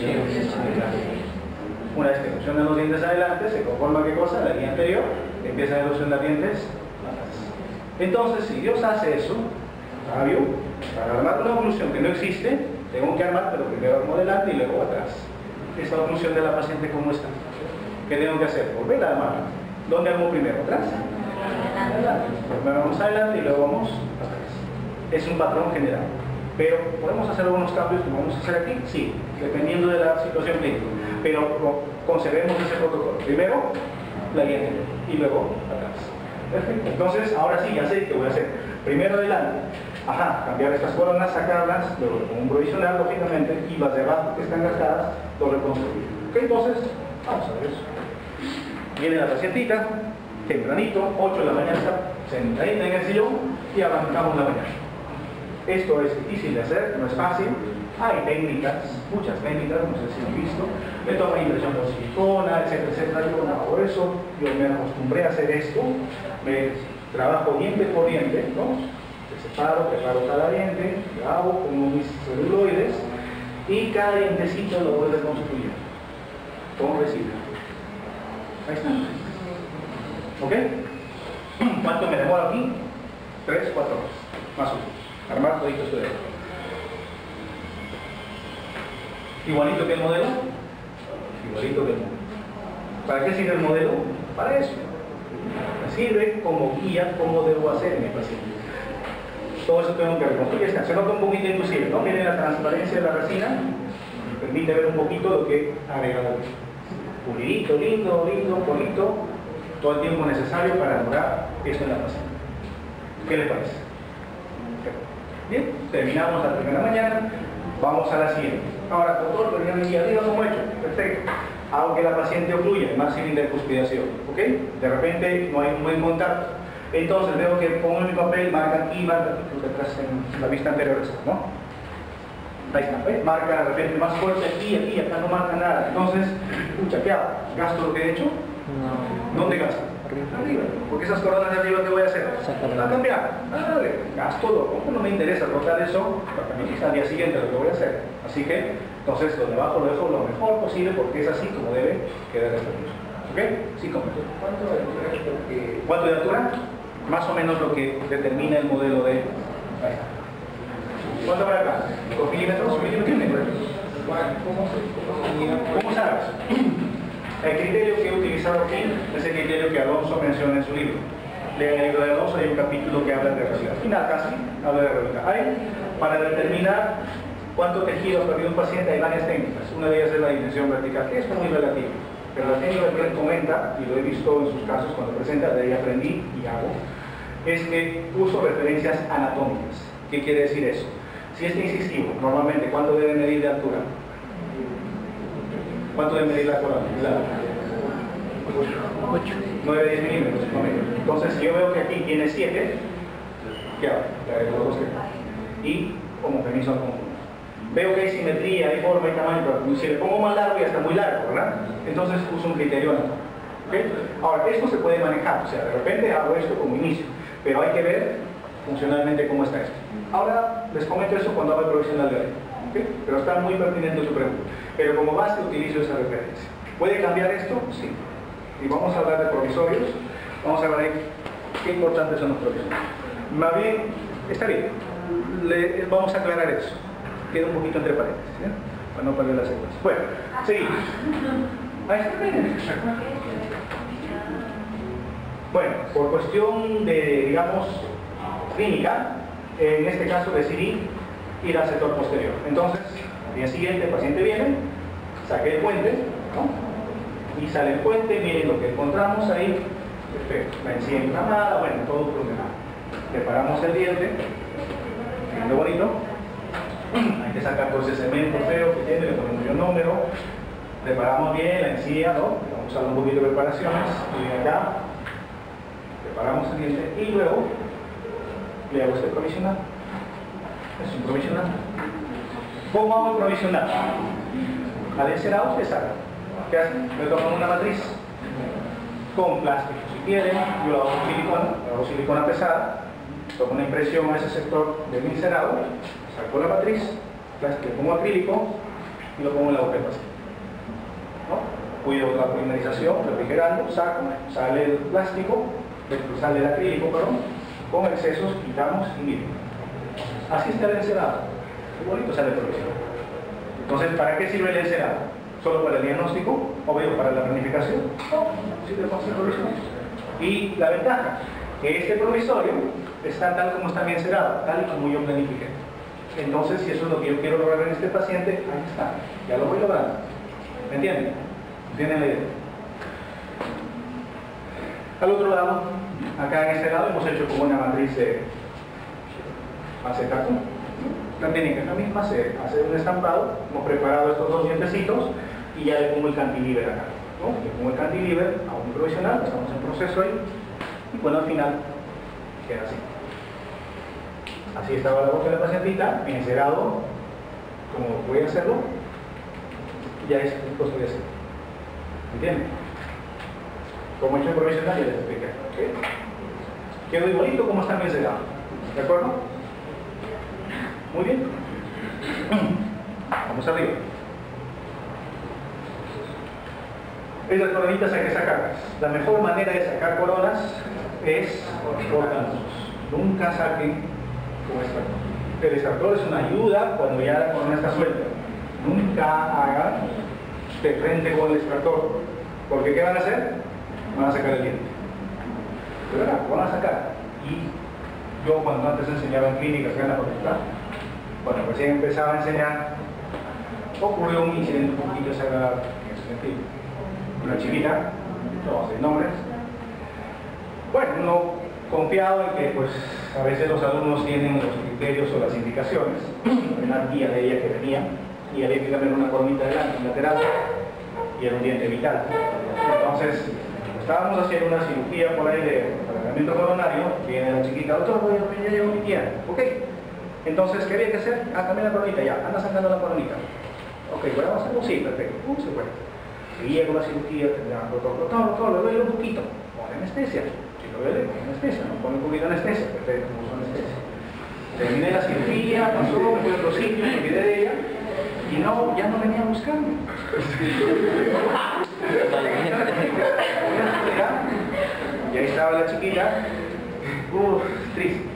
Speaker 1: Una vez que erupcionan los dientes adelante, se conforma ¿qué cosa? La línea anterior, empiezan a erupcionar dientes atrás. Entonces, si Dios hace eso, sabio, para armar una oclusión que no existe, tengo que armar, pero primero armo adelante y luego atrás. Esta oclusión de la paciente, ¿cómo está? ¿Qué tengo que hacer? Volver a armarla. ¿Dónde armo primero? ¿Atrás? Adelante. Primero vamos adelante y luego vamos atrás. Es un patrón general. Pero, ¿podemos hacer algunos cambios que vamos a hacer aquí? Sí, dependiendo de la situación clínica. pero concebemos ese protocolo. Primero, la diente y luego atrás. Perfecto. Entonces, ahora sí, ya sé qué voy a hacer. Primero adelante. Ajá, cambiar estas coronas, sacarlas, luego con un provisional, lógicamente, y las de abajo que están gastadas, lo reconstruir. Ok, entonces, vamos a ver eso. Viene la pacientita, tempranito, ocho de la mañana, está sentadita en el sillón y arrancamos la mañana. Esto es difícil de hacer, no es fácil. Hay técnicas, muchas técnicas, no sé si han visto. Me toma impresión con silicona, etcétera, etcétera. Yo no hago eso, yo me acostumbré a hacer esto. Me trabajo diente por diente, ¿no? Separo, preparo cada diente, hago con mis celuloides y cada dientecito lo voy reconstruyendo con resina. Ahí está. ¿Ok? ¿Cuánto me demoro aquí? Tres, cuatro horas, más o menos. Armar todito esto de aquí. Igualito que el modelo, igualito que el modelo. ¿Para qué sirve el modelo? Para eso. Me sirve como guía cómo debo hacer en mi paciente. Todo eso tengo que reconstruir. Se nota un poquito inclusive, ¿no? Miren la transparencia de la resina, me permite ver un poquito lo que agregado. Pulidito, lindo, lindo, bonito, todo el tiempo necesario para lograr esto en la paciente. ¿Qué le parece? Bien, terminamos la primera mañana, vamos a la siguiente. Ahora, doctor, pero ya arriba como he hecho, perfecto. Hago que la paciente ocluya, máxima intercuspidación, ¿ok? De repente no hay un buen contacto. Entonces veo que pongo en mi papel, marca aquí, marca aquí, creo que atrás en la vista anterior, ¿no? Ahí está, ¿ves? Marca de repente más fuerte aquí, aquí, acá no marca nada. Entonces, pucha, ¿qué hago? ¿Gasto lo que he hecho? No. ¿Dónde gasto? Arriba. Porque esas coronas de arriba, ¿qué voy a hacer? ¿Va a cambiar? Dale, gasto lo. No me interesa rotar eso, porque quizá al día siguiente lo que voy a hacer. Así que, entonces, lo de abajo lo dejo lo mejor posible porque es así como debe quedar el servicio. ¿Ok? Sí, como. ¿Cuánto de altura? ¿Cuánto de altura? Más o menos lo que determina el modelo de... Ahí está. ¿Cuánto para acá? ¿Dos milímetros? ¿Milímetros? ¿Cómo sabes? El criterio que he utilizado aquí es el criterio que Alonso menciona en su libro. En el libro de Alonso hay un capítulo que habla de realidad. Al final casi habla de realidad. Hay, para determinar cuánto tejido ha perdido un paciente, hay varias técnicas. Una de ellas es la dimensión vertical, que es muy relativa. Pero la técnica que él comenta, y lo he visto en sus casos cuando presenta, de ahí aprendí y hago, es que uso referencias anatómicas. ¿Qué quiere decir eso? Si es incisivo, normalmente, ¿cuánto debe medir de altura? ¿Cuánto debe medir la corona? nueve a diez milímetros. Entonces, si yo veo que aquí tiene siete, ¿qué hago? Le agrego los dos que y homogenizo al conjunto. Veo que hay simetría, hay forma, hay tamaño, pero si le pongo más largo ya está muy largo, ¿verdad? Entonces uso un criterio anatómico. ¿Okay? Ahora, esto se puede manejar, o sea, de repente hago esto como inicio, pero hay que ver funcionalmente cómo está esto. Ahora les comento eso cuando hago el provisional de hoy, ¿okay? Pero está muy pertinente su pregunta. Pero como base utilizo esa referencia. ¿Puede cambiar esto? Sí. Y vamos a hablar de provisorios, vamos a ver qué importantes son los provisorios. Más bien, está bien, Le, vamos a aclarar eso. Queda un poquito entre paréntesis, ¿eh? Para no perder la secuencia. Bueno, seguimos. Ahí está bien. Bueno, por cuestión de, digamos, clínica, en este caso decidí ir al sector posterior. Entonces, al día siguiente el paciente viene, saqué el puente, ¿no? Y sale el puente, miren lo que encontramos ahí. Perfecto, la encía inflamada, bueno, todo problemado. Preparamos el diente, viendo bonito. Hay que sacar todo ese cemento feo que tiene, le ponemos el número, preparamos bien la encía, ¿no? Vamos a usar un poquito de preparaciones, y acá, preparamos el diente y luego le hago este provisional. Es un provisional. ¿Cómo hago el provisional? Al encerado usted saca. ¿Qué hacen? Me toman una matriz con plástico si quieren, yo lo hago con silicona, lo hago silicona pesada, tomo una impresión a ese sector del encerado, saco la matriz, plástico, pongo acrílico y lo pongo en la boca del paciente. ¿No? Cuido la polimerización, refrigerando, saco, sale el plástico, sale el acrílico, perdón, con excesos quitamos y miren. Así está el encerado. Qué bonito sale el provisional. Entonces, ¿para qué sirve el encerado? ¿Solo para el diagnóstico? ¿O veo para la planificación? No, sirve para hacer provisional. Y la ventaja, que este provisorio está tal como está bien encerado, tal y como yo planifiqué. Entonces, si eso es lo que yo quiero lograr en este paciente, ahí está, ya lo voy logrando. ¿Me entienden? ¿Entienden la idea? Al otro lado, acá en este lado hemos hecho como una matriz de acetato. La técnica es la misma, se hace un estampado, hemos preparado estos dos dientecitos y ya le pongo el cantilever acá, ¿no? Le pongo el cantilever a un provisional, estamos en proceso ahí, y bueno, al final queda así. Así estaba la boca de la pacientita, encerado, como voy a hacerlo, ya es lo que voy a hacer. ¿Entienden? Como he hecho en provisional, ya les expliqué. ¿Okay? Quedó igualito como está encerado. ¿De acuerdo? Muy bien. Vamos arriba. Esas coronitas hay que sacarlas. La mejor manera de sacar coronas es por cantos. Nunca saquen con extractor. El extractor es una ayuda cuando ya la corona está suelta. Nunca hagan de frente con el extractor. Porque ¿qué van a hacer? Van a sacar el diente. De verdad, lo van a sacar. Y yo cuando antes enseñaba en clínicas que en la facultad, bueno, recién empezaba a enseñar, ocurrió un incidente un poquito desagradable en ese sentido. Una chiquita, no vamos a decir nombres. Bueno, uno confiado en que pues a veces los alumnos tienen los criterios o las indicaciones. Una tía de ella que venía y había que cambiar una coronita delante, un lateral, y era un diente vital. Entonces, estábamos haciendo una cirugía por ahí de tratamiento coronario, viene la chiquita, doctor, voy a ya llegó mi tía. Ok. Entonces, ¿qué había que hacer? Ah, cambiar la coronita, ya, anda sacando la coronita. Ok, ¿podemos hacerlo? Sí, perfecto. Uh, se fue. Seguía con la cirugía, doctor, doctor, doctor, le duele un poquito. Pone anestesia. Si lo duele, pone anestesia, no pone un poquito de anestesia. Perfecto, puso anestesia. Terminé la cirugía, pasó, me fui a otro sitio, me olvidé de ella. Y no, ya no venía a buscarme. Y ahí estaba la chiquita. Uff, triste.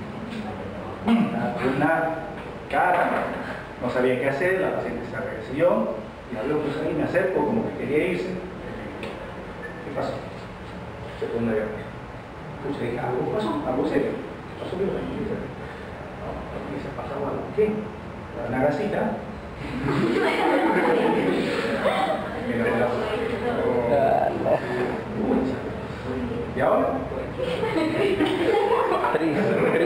Speaker 1: Una cara, no sabía qué hacer, la paciente se regresó, la veo pues ahí, me acerco como que quería irse. ¿Qué pasó? Se fue una diarrea. Entonces dije, algo pasó, algo serio. ¿Qué pasó? ¿Qué se pasó? Algo? ¿Qué? Una gasita. ¿Y ahora?
Speaker 2: Triste.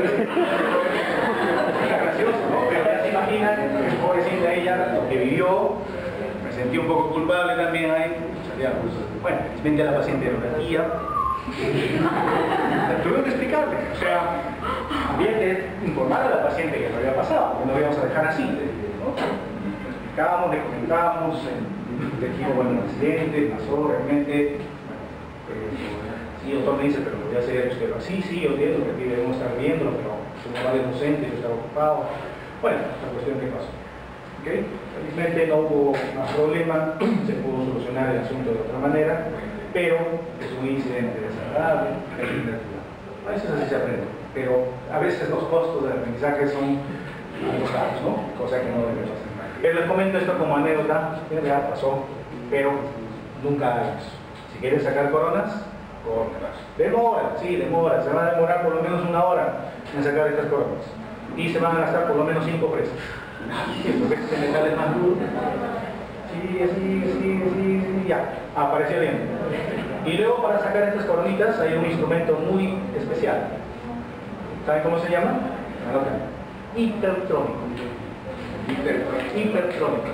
Speaker 1: Gracioso, ¿no? Pero ya se imaginan, pobrecita ella, lo que vivió, me sentí un poco culpable también ahí. Bueno, vente a la paciente de una tía. Tuve que explicarle, o sea, había que informar a la paciente que no había pasado, que no íbamos a dejar así, ¿no? Le explicábamos, le comentábamos, le dijimos, bueno, un accidente, pasó realmente. Sí, el doctor me dice, pero voy a hacer usted así, sí, yo entiendo que aquí debemos estar viéndolo, pero su mamá es docente, yo estaba ocupado. Bueno, la cuestión que pasó. ¿Okay? Felizmente no hubo más problema, se pudo solucionar el asunto de otra manera, pero es un incidente desagradable, a veces así se aprende, pero a veces los costos del aprendizaje son algo caros, ¿no? Cosa que no debe pasar. Pero les comento esto como anécdota, ya pasó, pero nunca hagas. Si quieres sacar coronas, córtalas. Demora, sí, demora, se van a demorar por lo menos una hora en sacar estas coronas. Y se van a gastar por lo menos cinco presas. Porque este metal es más duro. Sí, sí, sí, sí, sí, ya, apareció bien. Y luego para sacar estas coronitas hay un instrumento muy especial. ¿Saben cómo se llama? Hipertrónico. Hipertrónico.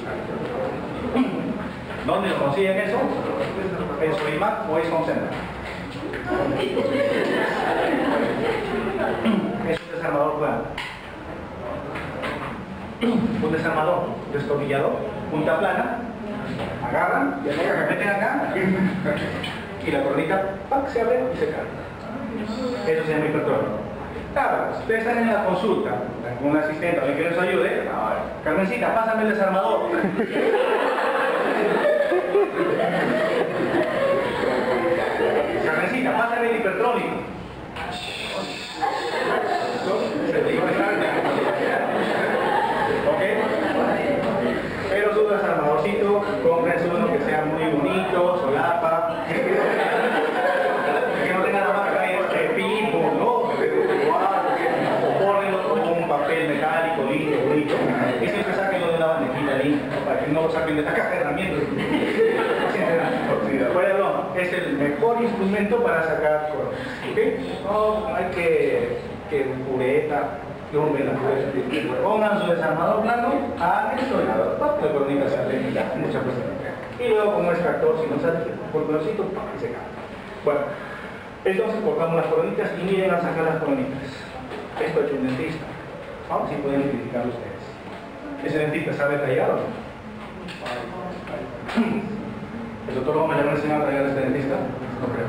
Speaker 1: ¿Dónde lo consiguen eso? En Sodimac o es Home Center. Es un desarmador plano. Un desarmador, destornillador, punta plana, agarran, y se meten acá, y la coronita ¡pac! Se abre y se cae. Eso se llama hipertrónico. Claro, ustedes están en la consulta con un asistente, alguien que nos ayude. Carmencita, pásame el desarmador. Carmencita, pásame el hipertrónico. ¿Ok? Pero su desarmadorcito, cómprense uno que sea muy bonito, solapa. Que no tenga la marca de pipo, ¿no? O ponenlo con un papel metálico lindo, bonito. Y siempre sáquenlo de una bandejita linda, ¿no? Para que que no lo saquen de la caja de herramientas. Fuera de broma, es el mejor instrumento para sacar coronas. ¿Okay? No hay que, que pureta, que urbe la pureta. Pongan su desarmador plano, hagan esto y nada, la coronita sale y muchas cosas. Y luego con un extractor, si no sale, por colorcito, y se cae. Bueno, entonces cortamos las coronitas y miren a sacar las coronitas. Esto ha hecho un dentista. Ahora sí pueden identificar ustedes. ¿Ese dentista sabe tallar o no? ¿El doctor Gómez le va a enseñar a tallar a este dentista? No creo.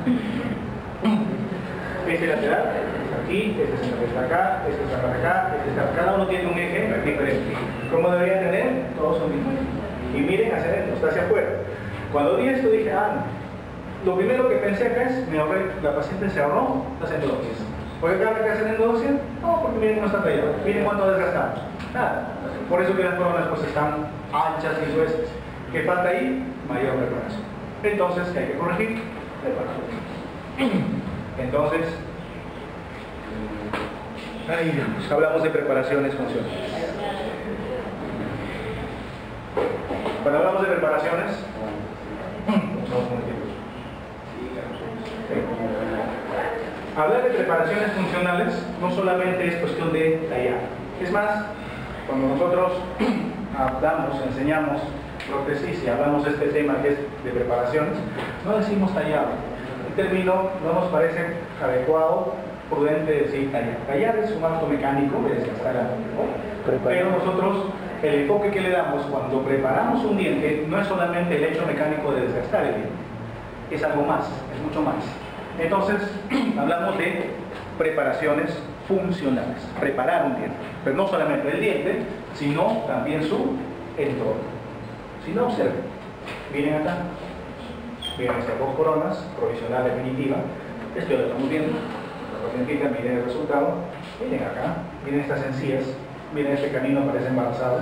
Speaker 1: Este lateral, aquí, este está acá, este está acá, este está acá. Cada uno tiene un eje diferente. ¿Cómo debería tener? Todos son diferentes. Y miren hacia adentro, está hacia afuera. Cuando vi esto dije, ah, lo primero que pensé acá es, me ahorré, la paciente se ahorró las endodoncias. ¿Por qué acá que hacer endodoncia? No, porque miren cómo está tallado. Miren cuánto ha desgastado. Nada. Por eso que las coronas pues están anchas y gruesas. ¿Qué falta ahí? Mayor preparación. Entonces, ¿qué hay que corregir? Preparación. Entonces, ahí vamos. Hablamos de preparaciones funcionales. Cuando hablamos de preparaciones, hablar de preparaciones funcionales no solamente es cuestión de tallar. Es más, cuando nosotros hablamos, enseñamos prótesis y hablamos de este tema que es de preparaciones, no decimos tallado. El término no nos parece adecuado, prudente decir tallar. Tallar es un acto mecánico de desgastar algo, ¿no? Pero nosotros, el enfoque que le damos cuando preparamos un diente no es solamente el hecho mecánico de desgastar el diente, es algo más, es mucho más. Entonces, hablamos de preparaciones funcionales, preparar un diente, pero no solamente el diente, sino también su entorno. Si no, observen, miren acá, miren estas dos coronas, provisional definitiva, esto ya lo estamos viendo, la pacientita, miren el resultado, miren acá, miren estas encías, miren este camino, parece embarazado,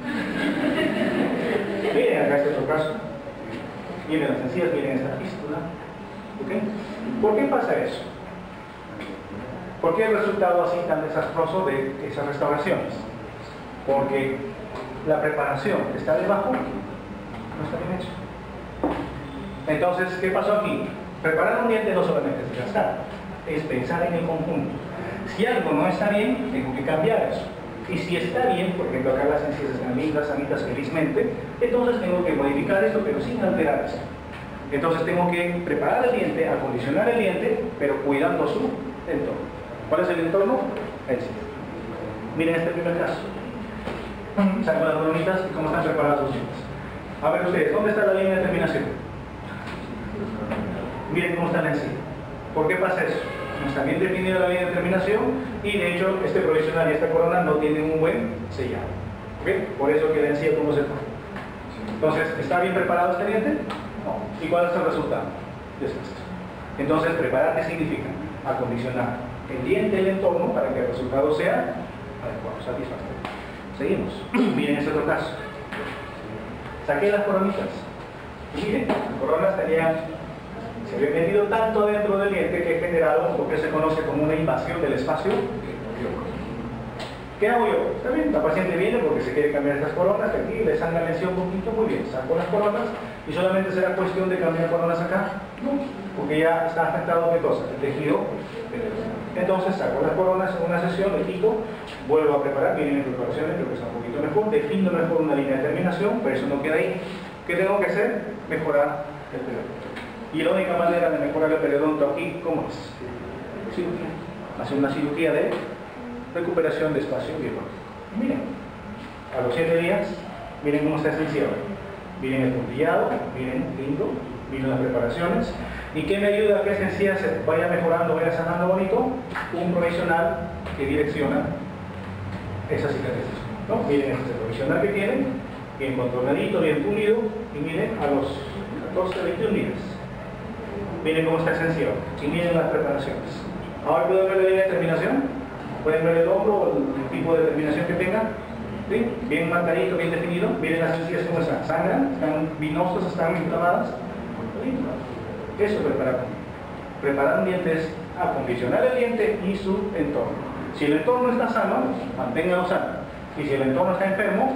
Speaker 1: miren acá este otro caso, miren las encías, miren esta fístula. ¿Okay? ¿Por qué pasa eso? ¿Por qué el resultado así tan desastroso de esas restauraciones? Porque la preparación que está debajo no está bien hecha. Entonces, ¿qué pasó aquí? Preparar un diente no solamente es desgastar, es pensar en el conjunto. Si algo no está bien, tengo que cambiar eso. Y si está bien, por ejemplo acá las encías están lindas, sanitas felizmente, entonces tengo que modificar esto, pero sin alterar eso. Entonces tengo que preparar el diente, acondicionar el diente, pero cuidando su entorno. ¿Cuál es el entorno? El sitio. Miren este primer caso. Saco las coronitas y cómo están preparados los dientes. A ver ustedes, ¿dónde está la línea de terminación? Miren cómo está la encía. ¿Por qué pasa eso? No está bien definida la línea de terminación y de hecho este provisional y esta corona no tienen un buen sellado. ¿Okay? Por eso que la encía cómo se pone. Entonces, ¿está bien preparado este diente? No. ¿Y cuál es el resultado? Desastre. Entonces, preparar, ¿qué significa? Acondicionar el diente, el entorno, para que el resultado sea adecuado, satisfactorio. Seguimos. Miren este otro caso. Saqué las coronitas. Y miren, las coronas tenían, se habían metido tanto dentro del diente que generaron lo que se conoce como una invasión del espacio. ¿Qué hago yo? Está bien, la paciente viene porque se quiere cambiar estas coronas, que aquí le sangra la lesión un poquito, muy bien, saco las coronas y solamente será cuestión de cambiar coronas acá, no, porque ya está afectado, ¿qué cosa? El tejido. Entonces saco las coronas en una sesión, le quito, vuelvo a preparar, vienen mis preparaciones, creo que está un poquito mejor, defino mejor una línea de terminación, pero eso no queda ahí. ¿Qué tengo que hacer? Mejorar el periodonto. Y la única manera de mejorar el periodonto aquí, ¿cómo es? Cirugía. Hacer una cirugía de recuperación de espacio biológico. Miren, a los siete días, miren cómo está esencial. Miren el puntillado, miren lindo, miren las preparaciones. ¿Y qué me ayuda a que esa encía se vaya mejorando, vaya sanando bonito? Un provisional que direcciona esa cicatrización, ¿no? Miren este provisional que tienen, bien controladito, bien pulido, y miren a los catorce, veintiún días. Miren cómo está esencial, y miren las preparaciones. Ahora pueden ver la línea de terminación. Pueden ver el hombro o el tipo de terminación que tenga, ¿sí? Bien marcadito, bien definido. Miren las encías cómo están, sangran, están vinosas, están inflamadas. Eso es preparar. Preparar un diente es acondicionar el diente y su entorno. Si el entorno está sano, manténgalo sano. Y si el entorno está enfermo,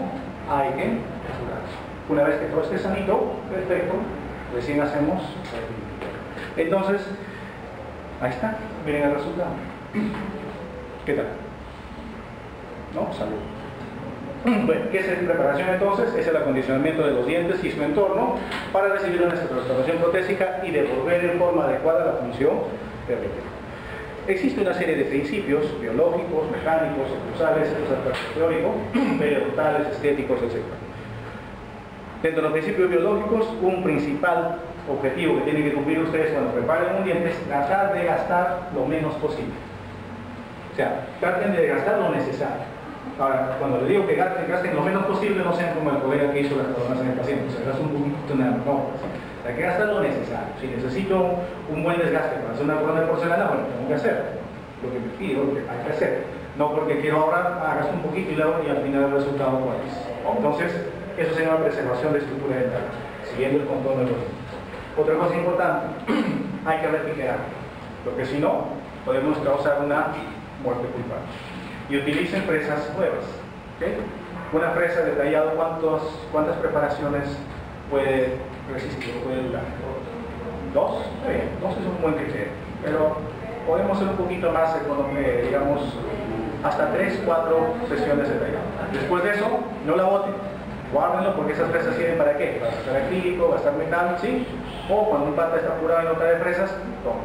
Speaker 1: hay que rasurar. Una vez que todo esté sanito, perfecto, recién hacemos el... Entonces, ahí está, miren el resultado. ¿Qué tal? ¿No? Salud. Bueno, ¿qué es la preparación entonces? Es el acondicionamiento de los dientes y su entorno para recibir una restauración protésica y devolver en forma adecuada la función perfecta. Existe una serie de principios biológicos, mecánicos, estructurales, teóricos, periodontal, estéticos, etcétera. Dentro de los principios biológicos, un principal objetivo que tienen que cumplir ustedes cuando preparen un diente es tratar de gastar lo menos posible. O sea, traten de gastar lo necesario. Ahora, cuando les digo que gasten, gasten lo menos posible, no sean como el colega que hizo las coronas en el paciente, o sea, gastan un poquito nada, no. O sea, que gastan lo necesario. Si necesito un buen desgaste para hacer una corona de porcelana, bueno, tengo que hacer lo que me pido, lo que hay que hacer. No porque quiero ahorrar, ah, gasto un poquito y, luego, y al final el resultado cuál es. Entonces, eso se llama preservación de estructura dental, siguiendo el contorno de los dientes. Otra cosa importante, hay que refrigerar, porque si no, podemos causar una muerte culpable. Y utilicen fresas nuevas. ¿Okay? Una fresa detallado cuántos, cuántas preparaciones puede resistir o puede durar. ¿Dos? Está bien, dos es un buen criterio. Pero podemos ser un poquito más económicos, digamos, hasta tres, cuatro sesiones detalladas. Después de eso, no la boten. Guárdenlo porque esas fresas sirven para qué? Para gastar acrílico, gastar metal, ¿sí? O cuando un pata está apurado y no trae fresas, toma.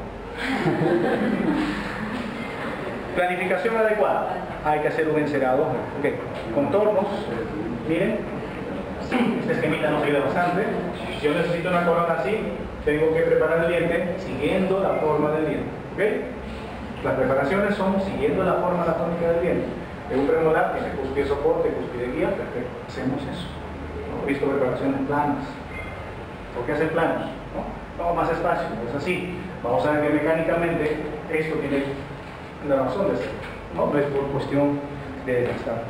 Speaker 1: Planificación adecuada. Hay que hacer un encerado. Okay. Contornos. Miren. Este esquemita nos ayuda bastante. Si yo necesito una corona así, tengo que preparar el diente siguiendo la forma del diente. ¿Okay? Las preparaciones son siguiendo la forma anatómica del diente. De un premolar tiene cúspide soporte, cúspide guía. Perfecto. Hacemos eso. ¿No? He visto preparaciones planas. ¿Por qué hacen planos? ¿No? No, más espacio. Es así. Vamos a ver que mecánicamente esto tiene la razón de ser, ¿no? No es por cuestión de desgastar.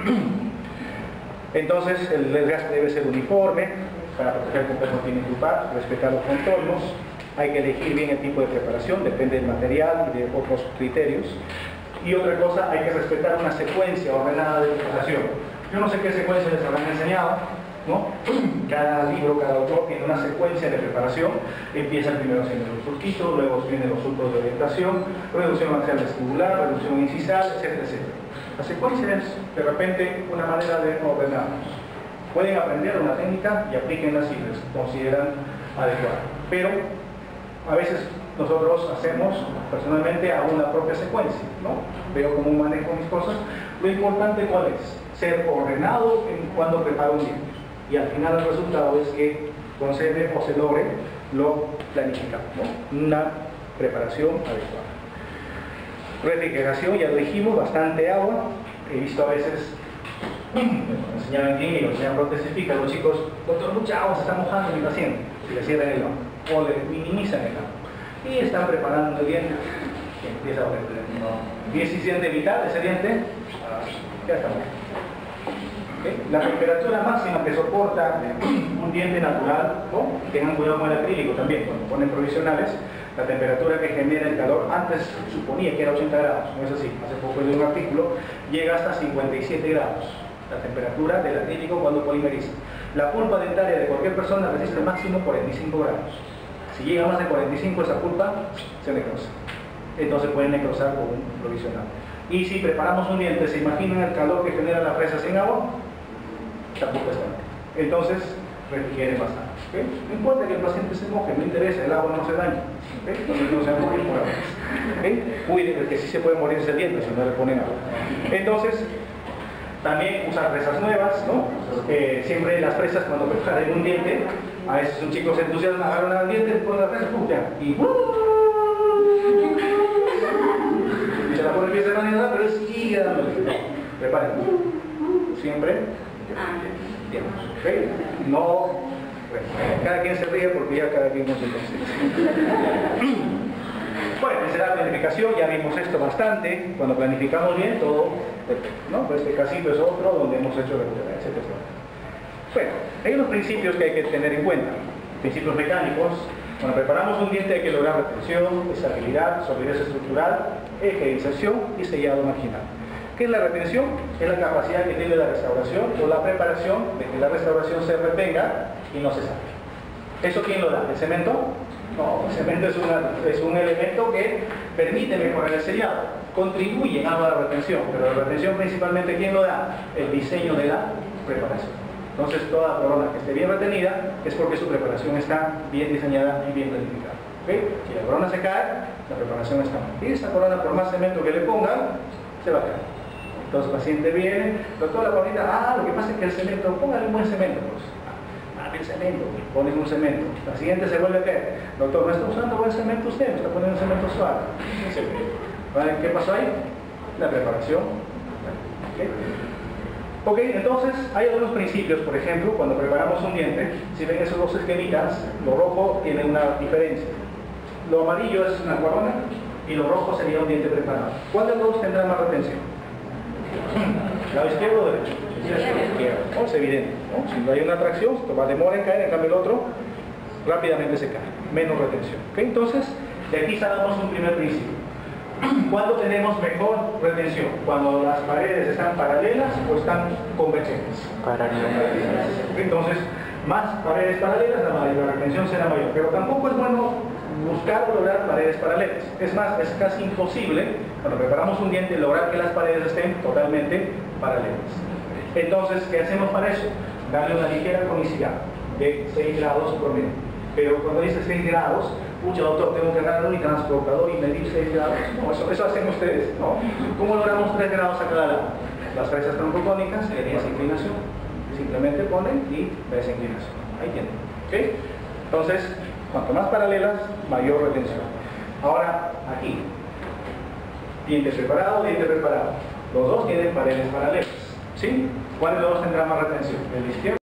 Speaker 1: Entonces el desgaste debe ser uniforme para proteger el complejo tinnitus, respetar los contornos, hay que elegir bien el tipo de preparación, depende del material y de otros criterios. Y otra cosa, hay que respetar una secuencia ordenada de preparación. Yo no sé qué secuencia les habrán enseñado, ¿no? Cada libro, cada autor tiene una secuencia de preparación. Empieza primero haciendo los surquitos, luego vienen los surcos de orientación, reducción axial vestibular, reducción incisal, etcétera, etcétera. La secuencia es de repente una manera de ordenarnos. Pueden aprender una técnica y aplíquenla si les consideran adecuada. Pero a veces nosotros hacemos, personalmente hago una propia secuencia, ¿no? Veo cómo manejo mis cosas. Lo importante ¿cuál es? Ser ordenado en cuando preparo un diente. Y al final el resultado es que concede o se logre lo planificado, ¿no? Una preparación adecuada. Refrigeración, ya lo dijimos, bastante agua. He visto a veces, me enseñaban aquí y lo enseñan protestifica, los chicos, doctor, mucha agua, se está mojando mi paciente. Y le cierran el agua, o le minimizan el agua. Y están preparando el diente, y empieza a oler. ¿no? Y si siente vital ese diente, ya está muerto. ¿Okay? La temperatura máxima que soporta un diente natural, ¿no? Tengan cuidado con el acrílico también, cuando ponen provisionales, la temperatura que genera el calor, antes suponía que era ochenta grados, no es así, hace poco leí un artículo, llega hasta cincuenta y siete grados, la temperatura del acrílico cuando polimeriza. La pulpa dentaria de cualquier persona resiste máximo cuarenta y cinco grados. Si llega a más de cuarenta y cinco esa pulpa, se necrosa. Entonces pueden necrosar con un provisional. Y si preparamos un diente, ¿se imaginan el calor que genera la fresa sin agua? Tampoco está. Entonces, refrigeren bastante. ¿Okay? No importa que el paciente se moje, no interesa, el agua no se daña. ¿Okay? Entonces no se va a morir por agua. ¿Okay? Cuiden, el que sí se puede morir es el diente si no le ponen agua. Entonces, también usar fresas nuevas, ¿no? Eh, siempre las fresas cuando preparen un diente, a veces un chico se entusiasma, agarran al diente, ponen la fresa, ¡pum! Ya, y y se la pone el pie de manera, pero sigue dándole. Preparen. Siempre. Digamos, ¿okay? No, bueno, cada quien se ríe porque ya cada quien no se consigue. Bueno, esa es la planificación, ya vimos esto bastante, cuando planificamos bien todo, ¿no? Este casito es otro donde hemos hecho etcétera. Bueno, hay unos principios que hay que tener en cuenta, principios mecánicos. Cuando preparamos un diente hay que lograr retención, estabilidad, solidez estructural, eje de inserción y sellado marginal. ¿Qué es la retención? Es la capacidad que tiene la restauración o la preparación de que la restauración se retenga y no se saque. ¿Eso quién lo da? ¿El cemento? No, el cemento es, una, es un elemento que permite mejorar el sellado, contribuye en algo a la retención, pero la retención principalmente ¿quién lo da? El diseño de la preparación. Entonces toda corona que esté bien retenida es porque su preparación está bien diseñada y bien planificada. ¿Okay? Si la corona se cae, la preparación está mal. Y esta corona, por más cemento que le pongan, se va a caer. Entonces el paciente viene, doctor, la coronita, ah, lo que pasa es que el cemento, póngale un buen cemento, pues. Ah, el cemento, pones un cemento. La siguiente se vuelve a caer. Doctor, no está usando buen cemento usted, me está poniendo un cemento suave. ¿Vale? ¿Qué pasó ahí? La preparación. ¿Okay? Ok, entonces hay algunos principios, por ejemplo, cuando preparamos un diente, si ven esos dos esquemitas, lo rojo tiene una diferencia. Lo amarillo es una corona y lo rojo sería un diente preparado. ¿Cuál de los dos tendrá más retención? ¿Lado izquierdo o derecho? Izquierdo. ¿No? Es evidente, ¿no? Si no hay una atracción, esto va a demorar en caer, en cambio el otro rápidamente se cae, menos retención. ¿Okay? Entonces, de aquí sacamos un primer principio. ¿Cuándo tenemos mejor retención? ¿Cuando las paredes están paralelas o están convergentes?
Speaker 2: Paralelas.
Speaker 1: Entonces, más paredes paralelas, la, la retención será mayor. Pero tampoco es bueno buscar lograr paredes paralelas. Es más, es casi imposible, cuando preparamos un diente, lograr que las paredes estén totalmente paralelas. Entonces, ¿qué hacemos para eso? Darle una ligera conicidad de seis grados promedio. Pero cuando dice seis grados, pucha doctor, tengo que agarrar un transportador y medir seis grados. No, eso, eso hacen ustedes. No. ¿Cómo logramos tres grados a cada lado? Las fresas troncocónicas y esa inclinación. Simplemente ponen y esa inclinación. Ahí tienen. ¿Okay? Entonces, cuanto más paralelas, mayor retención. Ahora, aquí. Diente preparado, diente preparado. Los dos tienen paredes paralelas. ¿Sí? ¿Cuál de los dos tendrá más retención? ¿El izquierdo?